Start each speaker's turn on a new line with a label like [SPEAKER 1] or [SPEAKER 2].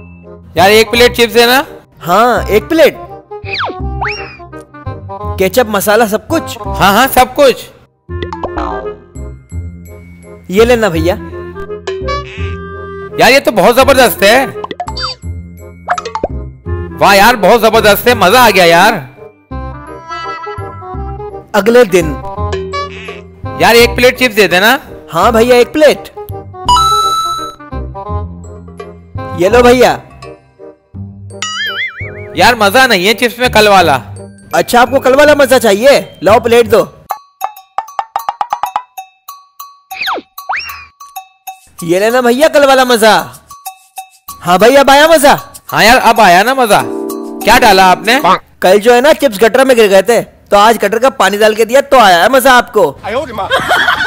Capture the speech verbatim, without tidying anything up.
[SPEAKER 1] यार एक plate chips है ना?
[SPEAKER 2] हाँ एक प्लेट। केचप मसाला सब कुछ?
[SPEAKER 1] हाँ हाँ सब कुछ।
[SPEAKER 2] ये लेना भैया।
[SPEAKER 1] यार ये तो बहुत जबरदस्त है। वाह यार बहुत जबरदस्त है, मजा आ गया यार।
[SPEAKER 2] अगले दिन।
[SPEAKER 1] यार एक प्लेट चिप्स दे देना।
[SPEAKER 2] हाँ भैया एक प्लेट। ये लो भैया।
[SPEAKER 1] यार मजा नहीं है चिप्स में कल वाला।
[SPEAKER 2] अच्छा आपको कल वाला मजा चाहिए, लो प्लेट दो। ये लेना भैया कल वाला मजा। हाँ भैया अब आया मजा।
[SPEAKER 1] हाँ यार अब आया ना मजा। क्या डाला आपने?
[SPEAKER 2] कल जो है ना चिप्स गटर में गिर गए थे, तो आज गटर का पानी डाल के दिया तो आया है मजा आपको।